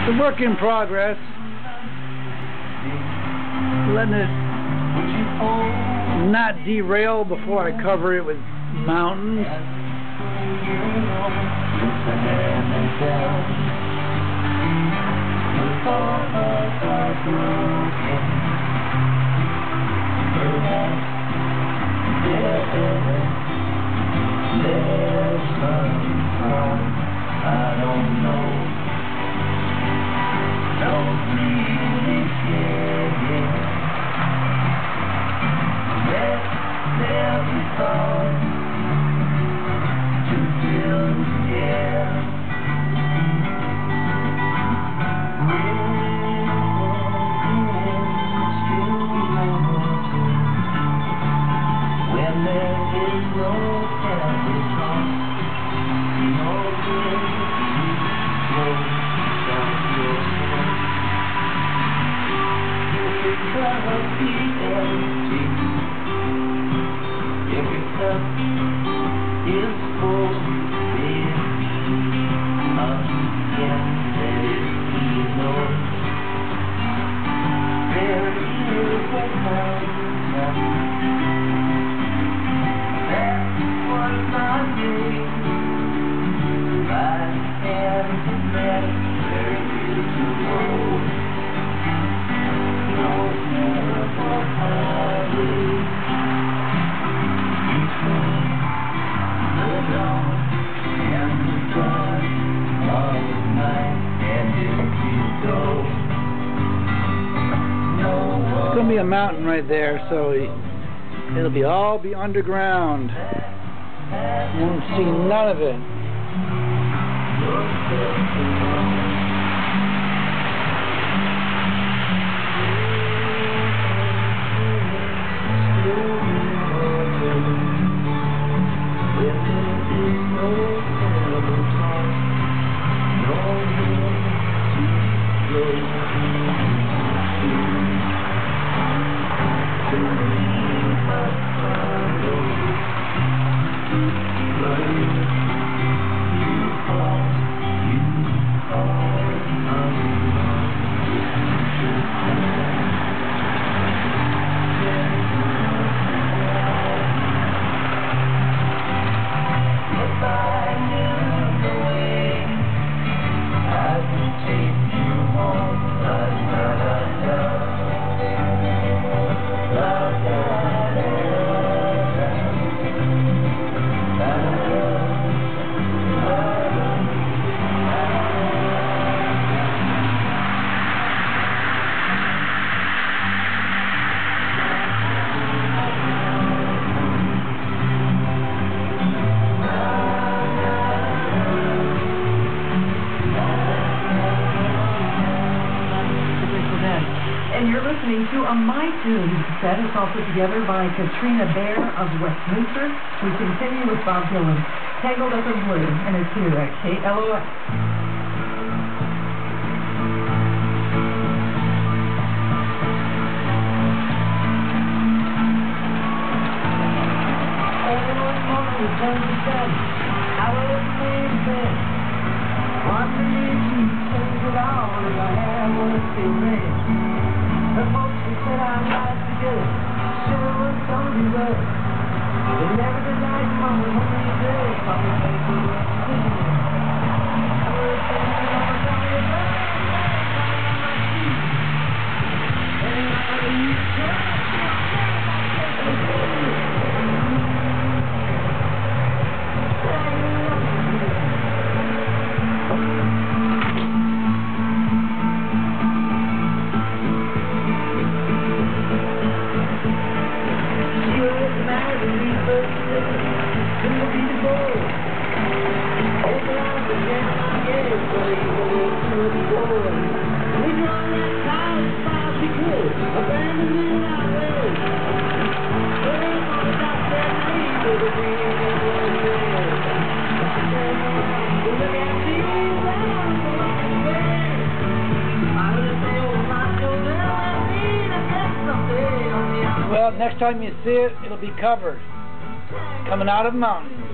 It's a work in progress. Letting it not derail before I cover it with mountains. I don't know. Don't really care. There'll be fun to fill the air. When there is no heavy talk, no good to flow down your throat. Every cup be empty. Every cup is full. Again, let it be known. There is a mountain. That was my name. Right hand to left, there is a road. No beautiful highway. Between the dawn and the dark of night, and if you go, no one. It's going to be a mountain right there, so it'll all be underground. You won't see none of it. And you're listening to a My Tunes set. It's all put together by Katrina Bear of Westminster. We continue with Bob Dylan, Tangled Up in Blue, and it's here at KLOS. Everyone wants to change the bed. I was made bed. Wondering if you change it all if I had one still red. The folks who said I'd like to do it sure was gonna be rough. They never denied mama when they did. Mama made me what to do. I was thinking I was gonna get back. And I used to Well, next time you see it, it'll be covered. Coming out of the mountain.